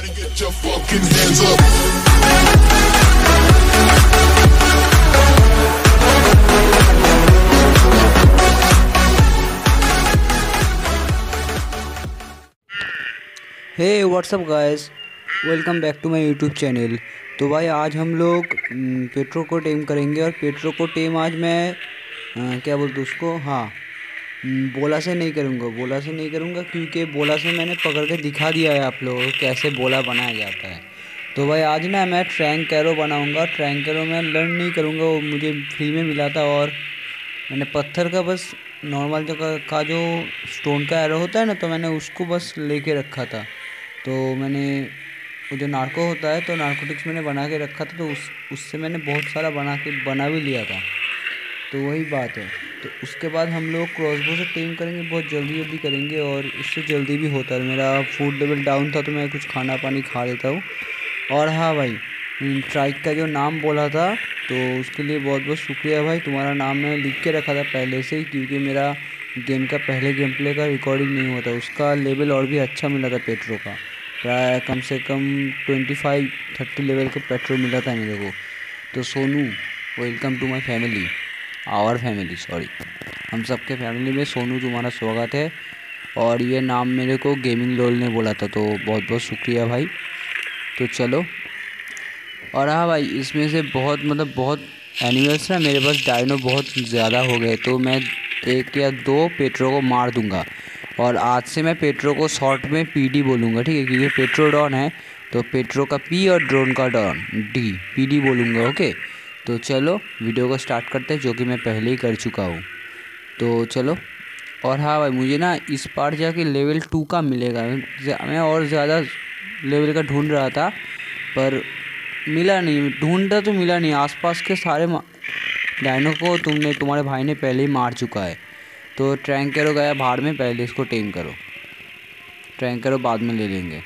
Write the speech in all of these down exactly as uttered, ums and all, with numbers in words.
Get your fucking hands up. Hey what's up guys, welcome back to my YouTube channel. तो भाई आज हम लोग पेट्रो को टेम करेंगे और पेट्रो को टेम आज मैं आ, क्या बोलते उसको, हाँ बोला से नहीं करूँगा बोला से नहीं करूँगा क्योंकि बोला से मैंने पकड़ के दिखा दिया है आप लोगों को कैसे बोला बनाया जाता है। तो भाई आज ना मैं ट्रैंक कैरो बनाऊँगा। ट्रैंक कैरो मैं लर्न नहीं करूँगा, वो मुझे फ्री में मिला था और मैंने पत्थर का बस नॉर्मल जगह का जो स्टोन का एरो होता है ना, तो मैंने उसको बस लेके रखा था। तो मैंने वो जो नार्को होता है तो नार्कोटिक्स मैंने बना के रखा था, तो उस उससे मैंने बहुत सारा बना के बना भी लिया था। तो वही बात है। तो उसके बाद हम लोग क्रॉसबो से टेम करेंगे, बहुत जल्दी जल्दी करेंगे और उससे जल्दी भी होता है। मेरा फूड लेवल डाउन था तो मैं कुछ खाना पानी खा लेता हूँ। और हाँ भाई, ट्राइक का जो नाम बोला था तो उसके लिए बहुत बहुत शुक्रिया भाई। तुम्हारा नाम मैं लिख के रखा था पहले से ही, क्योंकि मेरा गेम का पहले गेम प्ले का रिकॉर्डिंग नहीं हुआ था। उसका लेवल और भी अच्छा मिला था पेट्रो का, प्राय कम से कम ट्वेंटी फाइव थर्टी लेवल का पेट्रो मिला था मेरे को। तो Sonu, welcome to my family, our family sorry, हम सबके फैमिली में सोनू तुम्हारा स्वागत है। और ये नाम मेरे को गेमिंग लोल ने बोला था, तो बहुत बहुत शुक्रिया भाई। तो चलो, और हाँ भाई, इसमें से बहुत मतलब बहुत एनिमल्स ना मेरे पास डायनो बहुत ज़्यादा हो गए, तो मैं एक या दो पेट्रो को मार दूंगा। और आज से मैं पेट्रो को शॉर्ट में पीडी बोलूँगा, ठीक है, क्योंकि पेट्रो डॉन है तो पेट्रो का पी और ड्रोन का डॉन डी, पीडी बोलूँगा। ओके, तो चलो वीडियो को स्टार्ट करते हैं, जो कि मैं पहले ही कर चुका हूँ। तो चलो, और हाँ भाई, मुझे ना इस बार जाके लेवल टू का मिलेगा। मैं और ज़्यादा लेवल का ढूंढ रहा था पर मिला नहीं, ढूंढा तो मिला नहीं। आसपास के सारे डायनो को तुमने तुम्हारे भाई ने पहले ही मार चुका है। तो ट्रैंक कैरो गया भाड़ में, पहले इसको टेम करो, ट्रैंक कैरो बाद में ले लेंगे।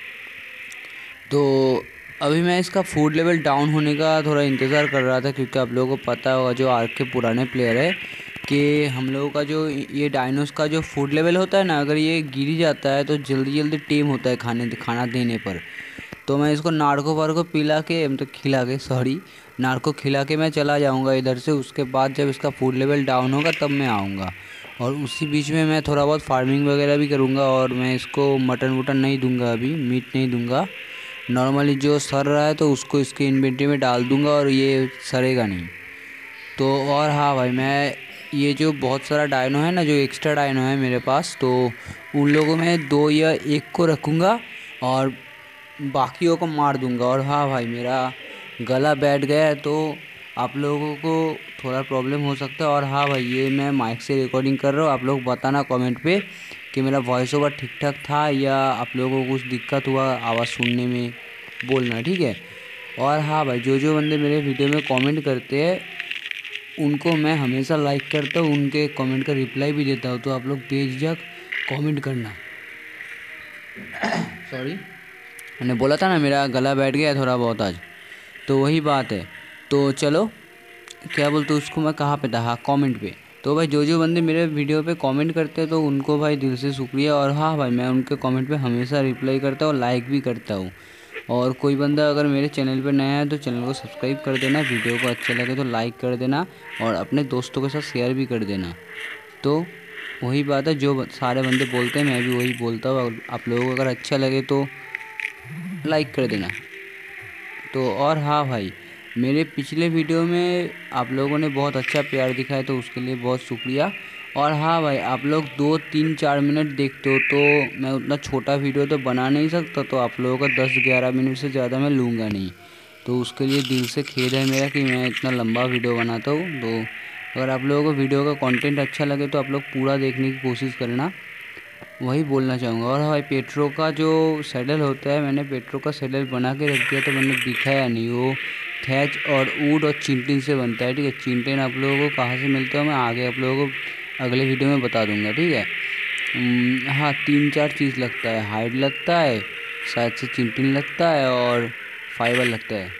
तो अभी मैं इसका फूड लेवल डाउन होने का थोड़ा इंतज़ार कर रहा था, क्योंकि आप लोगों को पता होगा जो आर्क के पुराने प्लेयर है कि हम लोगों का जो ये डायनोस का जो फूड लेवल होता है ना, अगर ये गिर जाता है तो जल्दी जल्दी टेम होता है खाने खाना देने पर। तो मैं इसको नार्को वार्को पिला के मतलब खिला के सॉरी नार्को खिला के मैं चला जाऊंगा इधर से। उसके बाद जब इसका फूड लेवल डाउन होगा तब मैं आऊँगा, और उसी बीच में मैं थोड़ा बहुत फार्मिंग वगैरह भी करूँगा। और मैं इसको मटन वटन नहीं दूंगा, अभी मीट नहीं दूंगा, नॉर्मली जो सर रहा है तो उसको इसके इन्वेंटरी में डाल दूंगा और ये सरेगा नहीं। तो और हाँ भाई, मैं ये जो बहुत सारा डायनो है ना, जो एक्स्ट्रा डायनो है मेरे पास, तो उन लोगों में दो या एक को रखूँगा और बाकियों को मार दूंगा। और हाँ भाई, मेरा गला बैठ गया है तो आप लोगों को थोड़ा प्रॉब्लम हो सकता है। और हाँ भाई, ये मैं माइक से रिकॉर्डिंग कर रहा हूँ, आप लोग बताना कमेंट पे कि मेरा वॉइस ओवर ठीक ठाक था या आप लोगों को कुछ दिक्कत हुआ आवाज़ सुनने में, बोलना, ठीक है। और हाँ भाई, जो जो बंदे मेरे वीडियो में कमेंट करते हैं उनको मैं हमेशा लाइक करता हूँ, उनके कमेंट का रिप्लाई भी देता हूँ, तो आप लोग बेझिझक कमेंट करना। सॉरी, मैंने बोला था ना मेरा गला बैठ गया थोड़ा बहुत आज, तो वही बात है। तो चलो, क्या बोलते उसको, मैं कहाँ पे था, हाँ कमेंट पे। तो भाई, जो जो बंदे मेरे वीडियो पे कमेंट करते हैं तो उनको भाई दिल से शुक्रिया। और हाँ भाई, मैं उनके कमेंट पे हमेशा रिप्लाई करता हूँ, लाइक भी करता हूँ। और कोई बंदा अगर मेरे चैनल पे नया है तो चैनल को सब्सक्राइब कर देना, वीडियो को अच्छा लगे तो लाइक कर देना और अपने दोस्तों के साथ शेयर भी कर देना। तो वही बात है, जो सारे बंदे बोलते हैं मैं भी वही बोलता हूँ। आप लोगों को अगर अच्छा लगे तो लाइक कर देना। तो और हाँ भाई, मेरे पिछले वीडियो में आप लोगों ने बहुत अच्छा प्यार दिखाया, तो उसके लिए बहुत शुक्रिया। और हाँ भाई, आप लोग दो तीन चार मिनट देखते हो तो मैं उतना छोटा वीडियो तो बना नहीं सकता, तो आप लोगों का दस ग्यारह मिनट से ज़्यादा मैं लूँगा नहीं। तो उसके लिए दिल से खेद है मेरा कि मैं इतना लंबा वीडियो बनाता हूँ। तो अगर आप लोगों को वीडियो का कंटेंट अच्छा लगे तो आप लोग पूरा देखने की कोशिश करना, वही बोलना चाहूँगा। और भाई, पेट्रो का जो सैडल होता है, मैंने पेट्रो का सैडल बना के रख दिया, तो मैंने दिखाया नहीं। वो थैच और ऊड और चिंटिन से बनता है, ठीक है। चिंटिन आप लोगों को कहाँ से मिलता है मैं आगे आप लोगों को अगले वीडियो में बता दूंगा, ठीक है। हाँ, तीन चार चीज़ लगता है, हाइड लगता है, शायद से चिंटिन लगता है और फाइबर लगता है।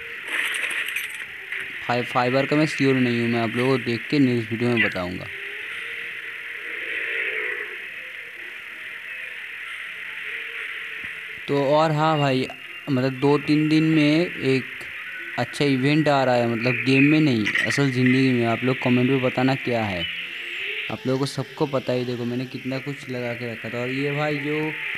फाइ फाइबर का मैं श्योर नहीं हूँ, मैं आप लोगों को देख के नेक्स्ट वीडियो में बताऊँगा। तो और हाँ भाई, मतलब दो तीन दिन में एक अच्छा इवेंट आ रहा है, मतलब गेम में नहीं, असल ज़िंदगी में। आप लोग कमेंट में बताना क्या है। आप लोगों को सबको पता ही, देखो मैंने कितना कुछ लगा के रखा था। और ये भाई जो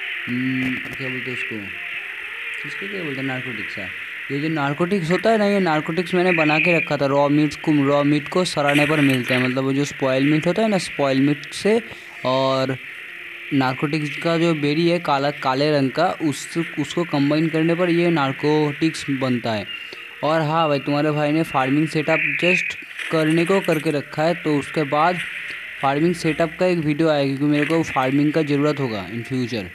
क्या बोलते हैं उसको, इसको क्या बोलते हैं, नार्कोटिक्स है। ये जो नार्कोटिक्स होता है ना, ये नार्कोटिक्स मैंने बना के रखा था। रॉ मीट को रॉ मीट को सराहने पर मिलते हैं, मतलब वो जो स्पॉइल मीट होता है ना, स्पॉइल मीट से और नार्कोटिक्स का जो बेरी है काला काले रंग का, उस उसको कंबाइन करने पर ये नार्कोटिक्स बनता है। और हाँ भाई, तुम्हारे भाई ने फार्मिंग सेटअप जस्ट करने को करके रखा है, तो उसके बाद फार्मिंग सेटअप का एक वीडियो आएगा, क्योंकि मेरे को फार्मिंग का ज़रूरत होगा इन फ्यूचर।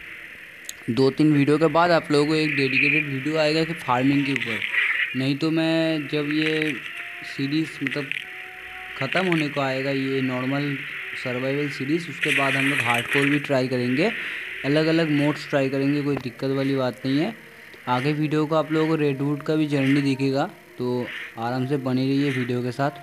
दो तीन वीडियो के बाद आप लोगों को एक डेडिकेटेड वीडियो आएगा कि फार्मिंग के ऊपर। नहीं तो मैं जब ये सीरीज़ मतलब ख़त्म होने को आएगा, ये नॉर्मल सर्वाइवल सीरीज़, उसके बाद हम लोग हार्डकोर भी ट्राई करेंगे, अलग अलग मोड्स ट्राई करेंगे, कोई दिक्कत वाली बात नहीं है। आगे वीडियो को आप लोगों को रेडवुड का भी जर्नी दिखेगा, तो आराम से बनी रहिए वीडियो के साथ।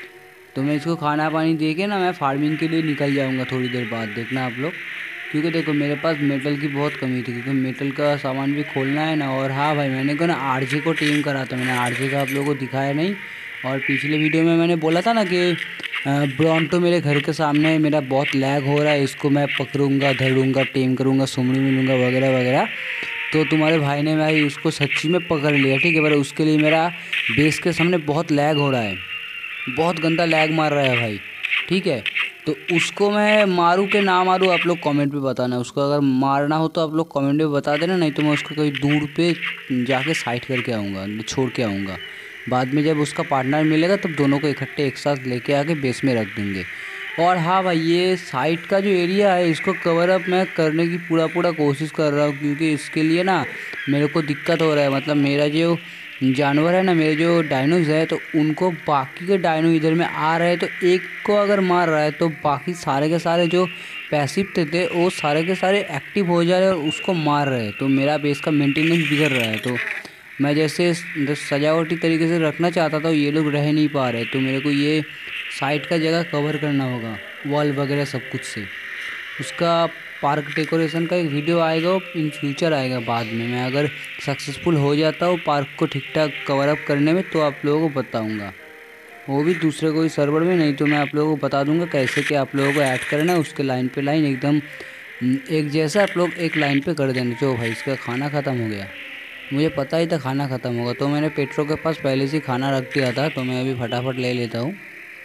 तो मैं इसको खाना पानी दे के ना मैं फार्मिंग के लिए निकल जाऊंगा थोड़ी देर बाद, देखना आप लोग। क्योंकि देखो मेरे पास मेटल की बहुत कमी थी, क्योंकि मेटल का सामान भी खोलना है ना। और हाँ भाई, मैंने को ना आरजे को टीम करा था, मैंने आरजे का आप लोगों को दिखाया नहीं। और पिछले वीडियो में मैंने बोला था ना कि ब्रॉन्टो मेरे घर के सामने है, मेरा बहुत लैग हो रहा है, इसको मैं पकड़ूंगा, धरूंगा, टेम करूंगा, सुमड़ी मिलूँगा वगैरह वगैरह। तो तुम्हारे भाई ने भाई उसको सच्ची में पकड़ लिया, ठीक है। पर उसके लिए मेरा बेस के सामने बहुत लैग हो रहा है, बहुत गंदा लैग मार रहा है भाई, ठीक है। तो उसको मैं मारूँ कि ना मारूँ, आप लोग कमेंट पे बताना। उसको अगर मारना हो तो आप लोग कमेंट में बता देना, नहीं तो मैं उसको कहीं दूर पे जाके साइड करके आऊँगा, छोड़ के आऊँगा। बाद में जब उसका पार्टनर मिलेगा तब दोनों को इकट्ठे एक साथ लेके आके बेस में रख देंगे। और हाँ भाई, ये साइट का जो एरिया है इसको कवर अप मैं करने की पूरा पूरा कोशिश कर रहा हूँ, क्योंकि इसके लिए ना मेरे को दिक्कत हो रहा है। मतलब मेरा जो जानवर है ना, मेरे जो डायनोज है, तो उनको बाकी के डायनो इधर में आ रहे हैं, तो एक को अगर मार रहा है तो बाकी सारे के सारे जो पैसिव थे थे वो सारे के सारे एक्टिव हो जा रहे हैं और उसको मार रहे हैं। तो मेरा बेस का मेंटेनेंस बिगड़ रहा है। तो मैं जैसे सजावटी तरीके से रखना चाहता था, ये लोग रह नहीं पा रहे। तो मेरे को ये साइट का जगह कवर करना होगा, वॉल वगैरह सब कुछ से। उसका पार्क डेकोरेशन का एक वीडियो आएगा, इन फ्यूचर आएगा बाद में। मैं अगर सक्सेसफुल हो जाता हूँ पार्क को ठीक ठाक कवर अप करने में, तो आप लोगों को बताऊँगा, वो भी दूसरे कोई सर्वर में। नहीं तो मैं आप लोगों को बता दूँगा कैसे कि आप लोगों को ऐड करना है। उसके लाइन पे लाइन एकदम एक जैसा आप लोग एक लाइन पे कर देना। जो भाई इसका खाना ख़त्म हो गया, मुझे पता ही था खाना ख़त्म होगा, तो मैंने पेट्रो के पास पहले से खाना रख दिया था। तो मैं अभी फटाफट ले लेता हूँ,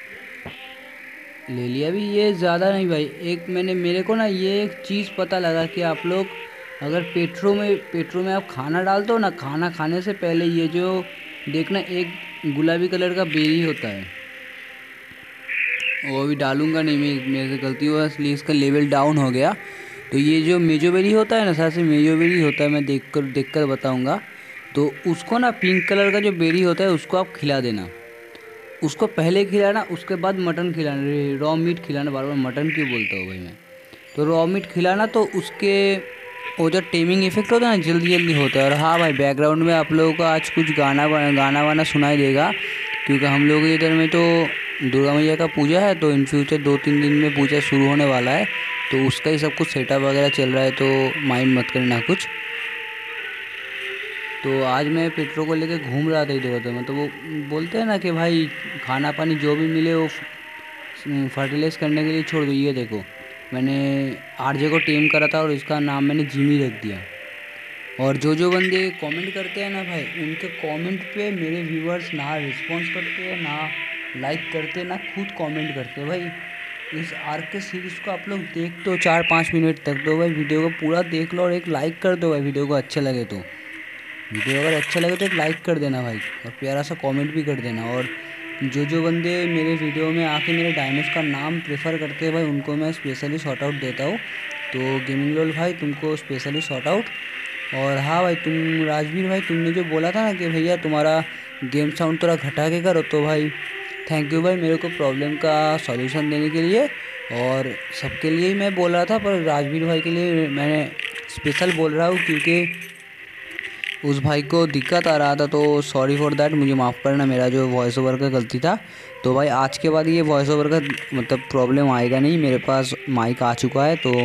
ले लिया भी। ये ज़्यादा नहीं भाई, एक मैंने मेरे को ना ये एक चीज़ पता लगा कि आप लोग अगर पेट्रो में पेट्रो में आप खाना डालते हो ना, खाना खाने से पहले ये जो देखना एक गुलाबी कलर का बेरी होता है, वो अभी डालूंगा नहीं मैं, मेरे से गलती हुआ इसलिए इसका लेवल डाउन हो गया। तो ये जो मेजोबेरी होता है ना, साथ से मेजोबेरी होता है, मैं देख कर देख कर बताऊँगा। तो उसको ना पिंक कलर का जो बेरी होता है उसको आप खिला देना। उसको पहले खिलाना, उसके बाद मटन खिलाना, रॉ मीट खिलाना। बार बार मटन क्यों बोलता हूँ भाई मैं, तो रॉ मीट खिलाना। तो उसके वो जो टेमिंग इफेक्ट होता है ना, जल्दी जल्दी होता है। और हाँ भाई, बैकग्राउंड में आप लोगों को आज कुछ गाना गाना वाना सुनाई देगा, क्योंकि हम लोग इधर में तो दुर्गा मैया का पूजा है। तो इन फ्यूचर दो तीन दिन में पूजा शुरू होने वाला है, तो उसका ही सब कुछ सेटअप वगैरह चल रहा है, तो माइंड मत करना कुछ। तो आज मैं पेट्रो को लेके घूम रहा था इधर उधर में, तो वो बोलते हैं ना कि भाई खाना पानी जो भी मिले वो फर्टिलाइज करने के लिए छोड़ दो। ये देखो मैंने आरजे को टेम करा था और इसका नाम मैंने जिमी रख दिया। और जो जो बंदे कमेंट करते हैं ना भाई, उनके कमेंट पे मेरे व्यूअर्स ना रिस्पॉन्स करते हैं, ना लाइक करते, ना खुद कमेंट करते भाई। इस आर्क के सीरीज़ को आप लोग देख तो चार पाँच मिनट तक दो भाई, वीडियो को पूरा देख लो और एक लाइक कर दो भाई, वीडियो को अच्छा लगे तो। वीडियो अगर अच्छा लगे तो एक लाइक कर देना भाई, और प्यारा सा कमेंट भी कर देना। और जो जो बंदे मेरे वीडियो में आके मेरे डायनोस का नाम प्रेफर करते हैं भाई, उनको मैं स्पेशली शॉर्ट आउट देता हूँ। तो गेमिंग लोल भाई, तुमको स्पेशली शॉर्ट आउट। और हाँ भाई, तुम राजवीर भाई, तुमने जो बोला था ना कि भैया तुम्हारा गेम साउंड थोड़ा घटा के करो, तो भाई थैंक यू भाई मेरे को प्रॉब्लम का सॉल्यूशन देने के लिए। और सबके लिए ही मैं बोल रहा था, पर राजवीर भाई के लिए मैंने स्पेशल बोल रहा हूँ, क्योंकि उस भाई को दिक्कत आ रहा था। तो सॉरी फॉर दैट, मुझे माफ़ करना, मेरा जो वॉइस ओवर का गलती था। तो भाई आज के बाद ये वॉइस ओवर का मतलब प्रॉब्लम आएगा नहीं, मेरे पास माइक आ चुका है। तो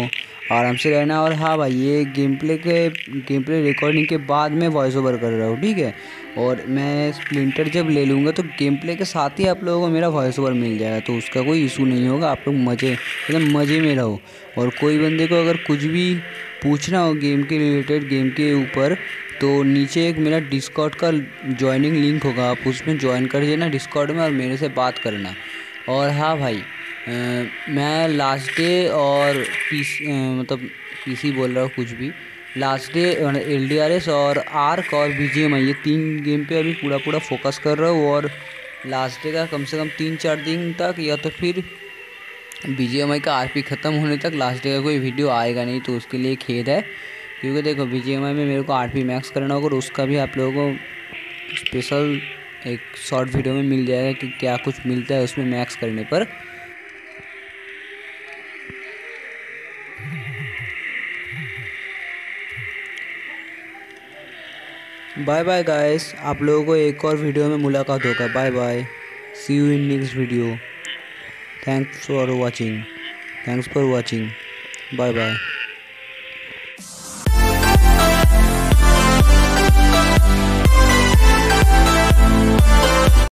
आराम से रहना। और हाँ भाई, ये गेम प्ले के गेम प्ले रिकॉर्डिंग के बाद मैं वॉइस ओवर कर रहा हूँ, ठीक है। और मैं स्प्लिंटर जब ले लूँगा तो गेम प्ले के साथ ही आप लोगों को मेरा वॉइस ओवर मिल जाएगा, तो उसका कोई इशू नहीं होगा। आप लोग मज़े मतलब मज़े में रहो। और कोई बंदे को अगर कुछ भी पूछना हो गेम के रिलेटेड, गेम के ऊपर, तो नीचे एक मेरा डिस्कॉर्ड का ज्वाइनिंग लिंक होगा, आप उसमें ज्वाइन कर देना डिस्कॉर्ड में और मेरे से बात करना। और हाँ भाई, आ, मैं लास्ट डे और पीसी मतलब पीसी बोल रहा हूँ कुछ भी, last day L D R S और आर्क और बी जी एम आई, ये तीन गेम पे अभी पूरा पूरा फोकस कर रहा हूँ। और लास्ट डे का कम से कम तीन चार दिन तक, या तो फिर बी जी एम आई का आर पी ख़त्म होने तक लास्ट डे का कोई वीडियो आएगा नहीं, तो उसके लिए खेद है। क्योंकि देखो बी जी एम आई में मेरे को आर पी मैक्स करना होगा, और उसका भी आप लोगों को स्पेशल एक शॉर्ट वीडियो में मिल जाएगा कि क्या कुछ मिलता है उसमें मैक्स करने पर। बाय बाय गाइस, आप लोगों को एक और वीडियो में मुलाकात होगा। Bye bye, see you in next video. Thanks for watching thanks for watching bye bye.